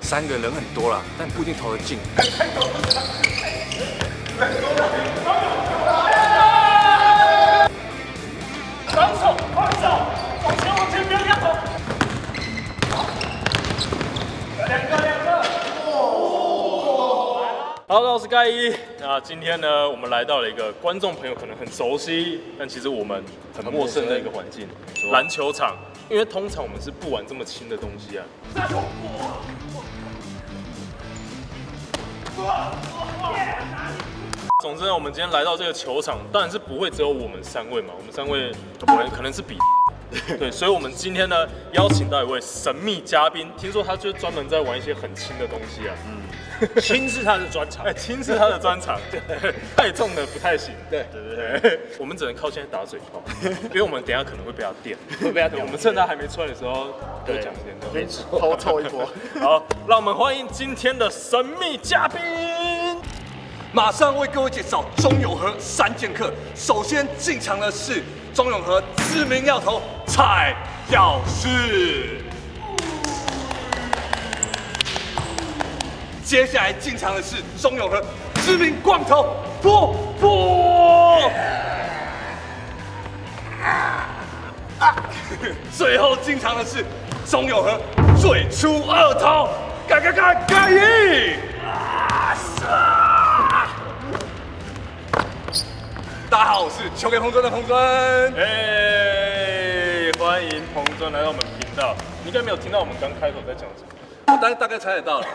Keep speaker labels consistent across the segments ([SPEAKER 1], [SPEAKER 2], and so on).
[SPEAKER 1] 3个人很多啦，但不一定投得进。
[SPEAKER 2] 防守，防守，往前，往前，不要压头。两个。Hello， 我是盖伊。那今天呢，我们来到了一个观众朋友可能很熟悉，但其实我们很陌生的一个环境——篮球场。因为通常我们是不玩这么轻的东西啊。总之呢，我们今天来到这个球场，当然是不会只有我们3位嘛，我们3位可能是比。对，所以我们今天呢邀请到一位神秘嘉宾，听说他就是专门在玩一些很轻的东西啊。轻是他的专长，轻是他的专长，太重的不太行。对，我们只能靠现在打嘴炮，因为我们等一下可能会被他电，我们趁他还没出来的时候多讲一点，
[SPEAKER 3] 没错，偷凑一波。
[SPEAKER 2] 好，让我们欢迎今天的神秘嘉宾。
[SPEAKER 1] 马上为各位介绍中永和3剑客。首先进场的是中永和知名药头蔡药师。接下来进场的是中永和知名光头波波。最后进场的是中永和最出二头盖伊。大家好，我是球给彭尊的彭尊。
[SPEAKER 2] 欢迎彭尊来到我们频道。你应该没有听到我们刚开头在讲什么。
[SPEAKER 1] 我大概猜得到了。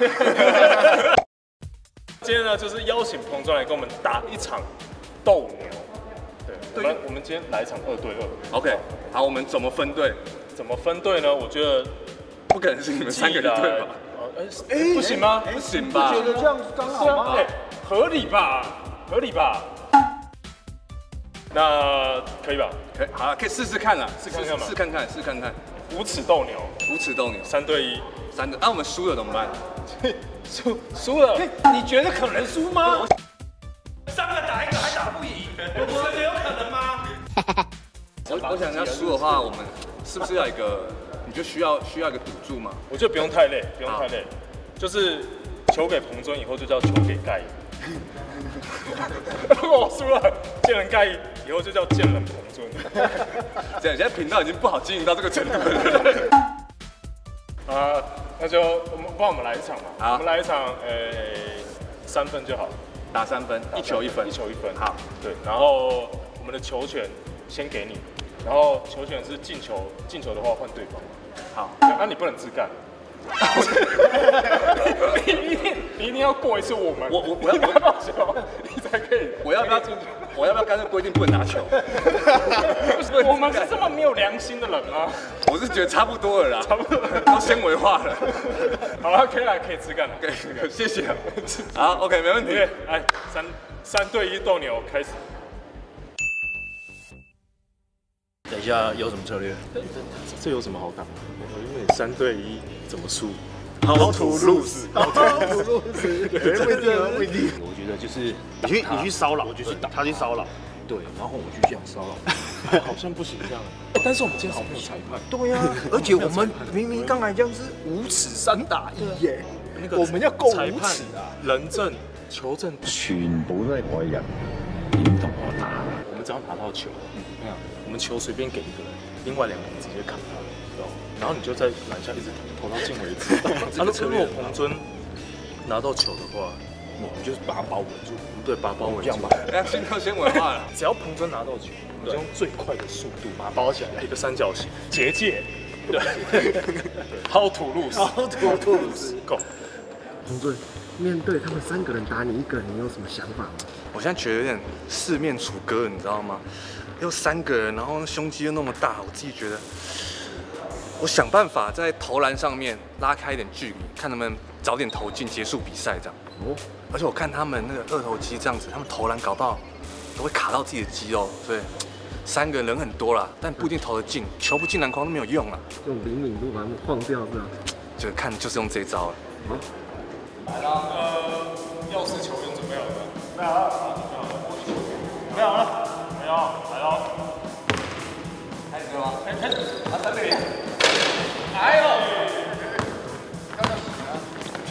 [SPEAKER 2] 今天呢，就是邀请彭尊来跟我们打一场斗牛。对，我们今天来一场2对2。
[SPEAKER 1] OK， 好，我们怎么分队？
[SPEAKER 2] 怎么分队呢？我觉得
[SPEAKER 1] 不可能是你们3个人对吧？
[SPEAKER 2] 不行吗？
[SPEAKER 1] 不行吧？
[SPEAKER 3] 觉得这样刚好吗？
[SPEAKER 2] 合理吧？合理吧？那可以吧？
[SPEAKER 1] 可以，好，可以试试看啦，
[SPEAKER 2] 试看看嘛，
[SPEAKER 1] 试看看。
[SPEAKER 2] 无耻斗牛
[SPEAKER 1] ，5尺斗牛
[SPEAKER 2] ，3对1
[SPEAKER 1] ，3个。那我们输了怎么办？
[SPEAKER 2] 输了，
[SPEAKER 3] 你觉得可能输吗
[SPEAKER 2] ？3个打1个还打不赢，我觉得有可能吗？
[SPEAKER 1] 我想要输的话，我们是不是要一个？你就需要一个赌注吗？
[SPEAKER 2] 我觉得不用太累，不用太累，就是球给彭尊以后就叫球给盖伊。如果我输了，见人盖伊以后就叫见人彭尊。
[SPEAKER 1] 这样，现在频道已经不好经营到这个程度了。
[SPEAKER 2] 那就我们来一场嘛。好，我们来一场，3分就好，
[SPEAKER 1] 打3分，1球1分
[SPEAKER 2] ，1球1分。
[SPEAKER 1] 好，
[SPEAKER 2] 对，然后我们的球权先给你，然后球权是进球的话换对方。
[SPEAKER 1] 好，
[SPEAKER 2] 那你不能自干。你一定要过一次我们，我要拿到球，你才可以。
[SPEAKER 1] 我要不要干脆规定不能拿球？
[SPEAKER 2] 我们是这么没有良心的人吗？
[SPEAKER 1] 我是觉得差不多了啦，
[SPEAKER 2] 差不多
[SPEAKER 1] 都纤维化了。
[SPEAKER 2] 好了，可以自干了，
[SPEAKER 1] 可以，谢谢。好 ，OK， 没问题。
[SPEAKER 2] 来，3对1斗牛开始。
[SPEAKER 3] 等一下有什么策略？
[SPEAKER 2] 这有什么好讲的？因为3对1怎么输
[SPEAKER 3] ？How to lose？ 不一定。我觉得就是你去骚扰，他去骚扰，对，然后我去这样骚扰，
[SPEAKER 2] 好像不行这样。但是我们今天好没有裁判。
[SPEAKER 3] 对呀，而且我们明明刚才这样是5尺3打1耶，我们要够5尺啊！
[SPEAKER 2] 人证、球证
[SPEAKER 4] 全部都係外人，點同我打？
[SPEAKER 2] 我们只要拿到球，我们球随便给一个人，另外2个人直接扛他，然后你就在篮下一直投到进为止。如果彭尊拿到球的话，
[SPEAKER 3] 你就是把他包围住，
[SPEAKER 2] 对，把他包围住。
[SPEAKER 1] 心都纤维化了。
[SPEAKER 2] 只要彭尊拿到球，我们就用最快的速度把它包起来，一个3角形结界。对，How to lose？How to lose？Go。
[SPEAKER 5] 彭尊，面对他们3个人打你1个人，你有什么想法吗？
[SPEAKER 1] 我现在觉得有点四面楚歌，你知道吗？又3个人，然后胸肌又那么大，我自己觉得，我想办法在投篮上面拉开一点距离，看能不能早点投进，结束比赛这样。哦，而且我看他们那个2头肌这样子，他们投篮搞不好都会卡到自己的肌肉，所以3个人很多啦，但不一定投得进，球不进篮筐都没有用啦。
[SPEAKER 5] 用灵敏度把他们晃掉是吧？
[SPEAKER 1] 就看就是用这招了。
[SPEAKER 2] 来了，钥匙球员准备好了吗？准备好了，准备好了，没有，来喽，开始了吗？开始，3对0，哎呦，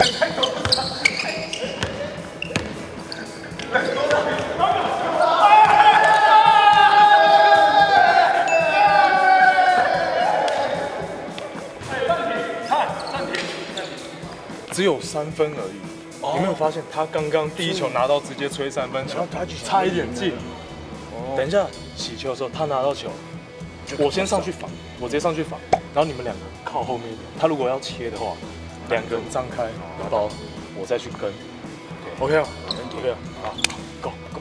[SPEAKER 2] 只有3分而已。你没有发现他刚刚第一球拿到直接吹3分球，差一点进。等一下起球的时候，他拿到球，我先上去防，我直接上去防，然后你们2个靠后面一点。他如果要切的话，2个人张开包，我再去跟。OK 啊 ，OK 啊，好 ，Go Go。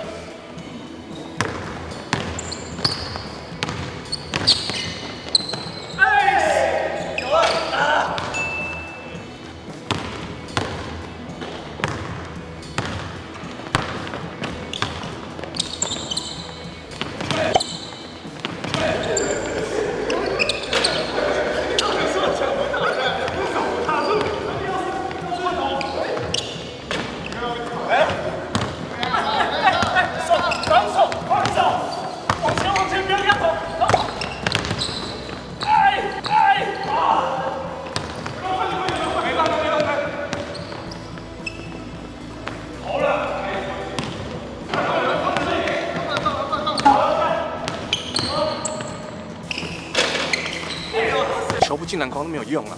[SPEAKER 1] 球不进篮筐都没有用啊。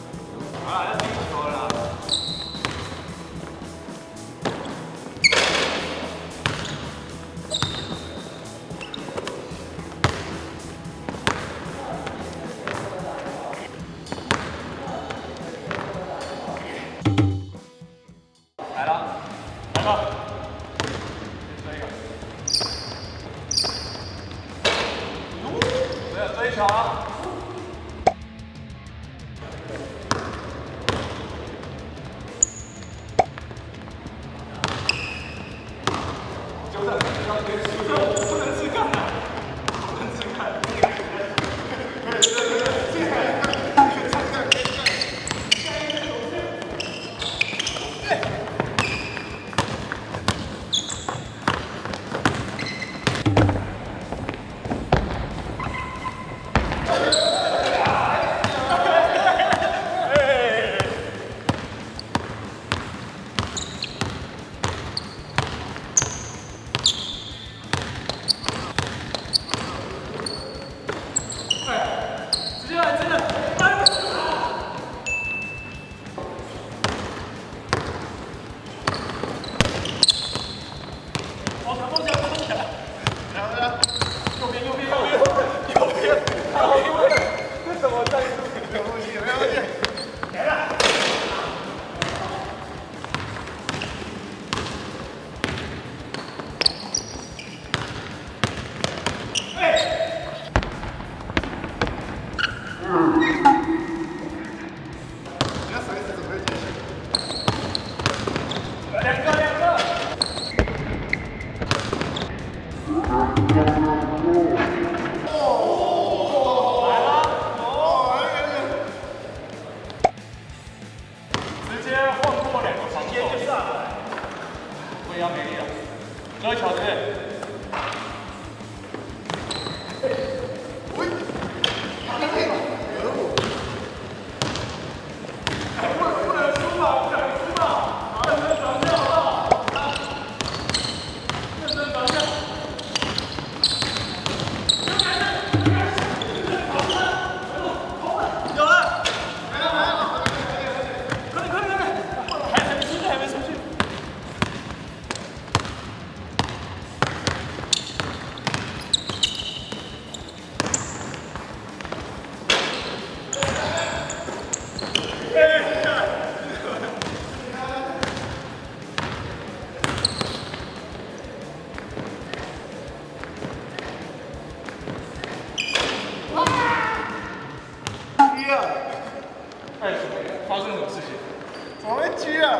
[SPEAKER 2] 发生什么事情？
[SPEAKER 3] 怎么会狙啊？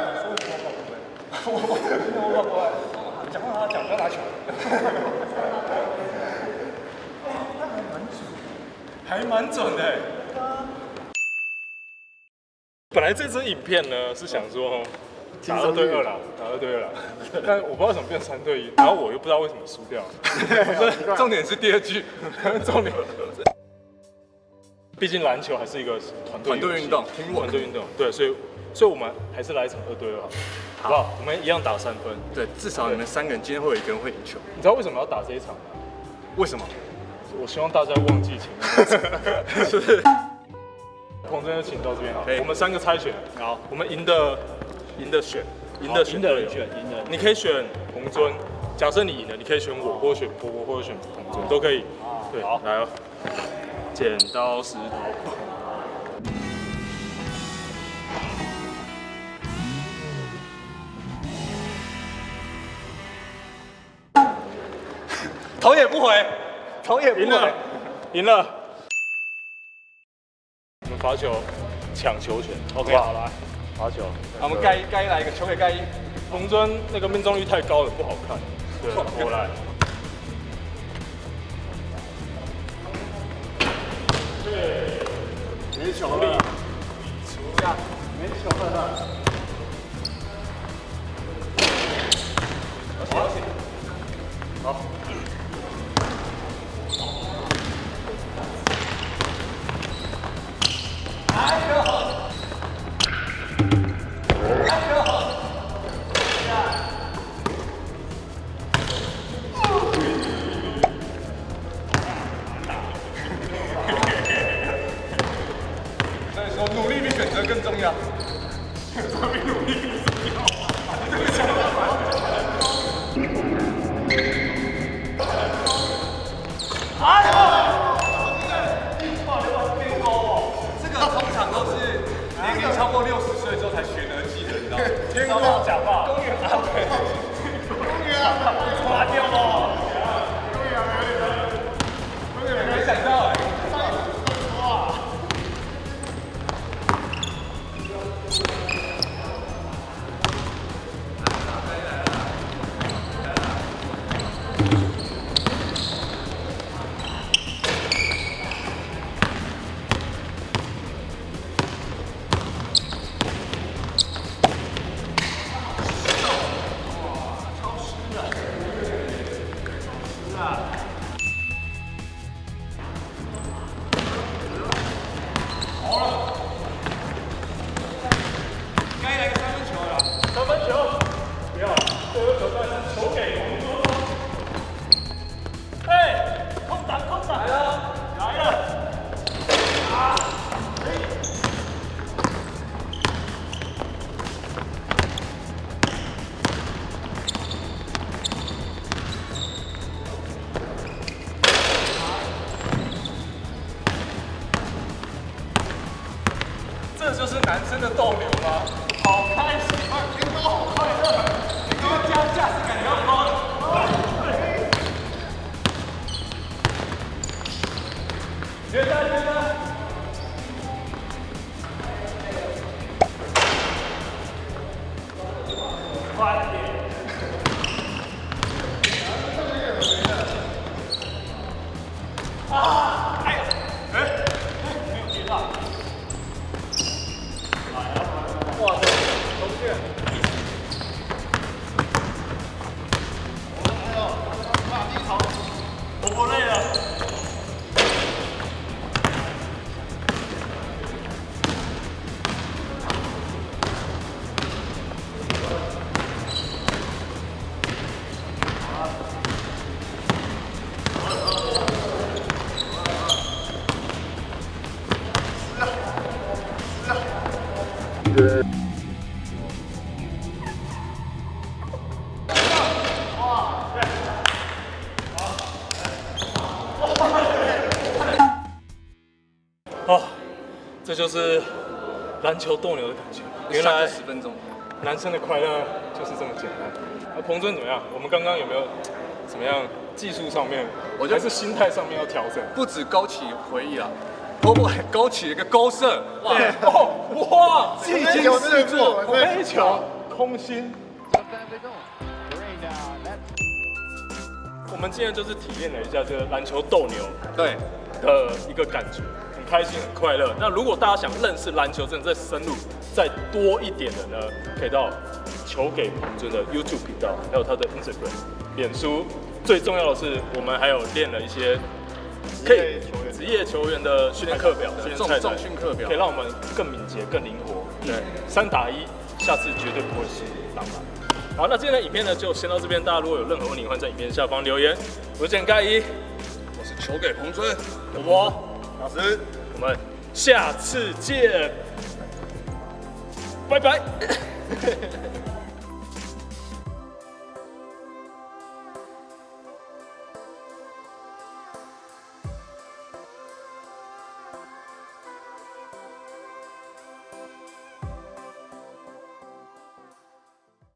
[SPEAKER 3] 我讲话他讲不要拿球。
[SPEAKER 2] 还蛮准的。本来这支影片呢是想说打2对2啦，打2对2啦，但我不知道为什么变3对1，然后我又不知道为什么输掉了。
[SPEAKER 1] 重点是第2句，重点。
[SPEAKER 2] 毕竟篮球还是一个团队
[SPEAKER 1] 运动，
[SPEAKER 2] 团队运动，对，所以我们还是来一场2对2好不好？我们一样打3分，
[SPEAKER 1] 对，至少你们3个人今天会有1个人会赢球。
[SPEAKER 2] 你知道为什么要打这一场吗？
[SPEAKER 1] 为什么？
[SPEAKER 2] 我希望大家忘记前面，是不是？彭真就请到这边好，我们3个猜拳，好，我们赢的选，赢的人选，你可以选彭尊，假设你赢了，你可以选我，或者选波波，或者选彭尊，都可以。对，好，来哦，剪刀石头布。
[SPEAKER 1] 头也不回，头也不回，
[SPEAKER 2] 赢了。我们罚球，抢球权。OK， 好来，罚球。
[SPEAKER 1] 我们盖一来一个，球给盖一。
[SPEAKER 2] 彭尊那个命中率太高了，不好看。对，我来。对，没球了。没球了。好。
[SPEAKER 1] 努力比选择更重要。努力比重要。哎呦！这个通常都是年龄超过60岁之后才学得技能，你知道吗？天高假发，公园阿北，公园阿北，垮掉了。公园没想到哎。这就是男生的斗牛吗？好开心，天高好快乐，你刚刚架势感要高了。接着，快点！啊！哎呀，没有接到。哇塞，出去！哎呦，马地头，我不累了。
[SPEAKER 2] 哦，这就是篮球斗牛的感觉。原来
[SPEAKER 1] 10分钟，
[SPEAKER 2] 男生的快乐就是这么简单。彭尊怎么样？我们刚刚有没有怎么样技术上面，
[SPEAKER 1] 我觉得
[SPEAKER 2] 还是心态上面要调整？
[SPEAKER 1] 不止勾起回忆啦，不，勾起一个勾射，哇哇，技惊四座，
[SPEAKER 2] 飞球空心。我们今天就是体验了一下这个篮球斗牛
[SPEAKER 1] 对
[SPEAKER 2] 的一个感觉，很开心，很快乐。那如果大家想认识篮球，真的再深入、再多一点的呢，可以到球给彭尊的 YouTube 频道，还有他的 Instagram、脸书。最重要的是，我们还有练了一些职业球员的训练课表、训练菜单、
[SPEAKER 1] 重训课表，
[SPEAKER 2] 可以让我们更敏捷、更灵活。
[SPEAKER 1] 对
[SPEAKER 2] ，3打1，下次绝对不会是狼狼。好，那今天的影片呢就先到这边，大家如果有任何问题，欢迎在影片下方留言。我是简盖伊，
[SPEAKER 1] 我是球给彭尊，
[SPEAKER 2] 我老师，我们下次见，拜拜。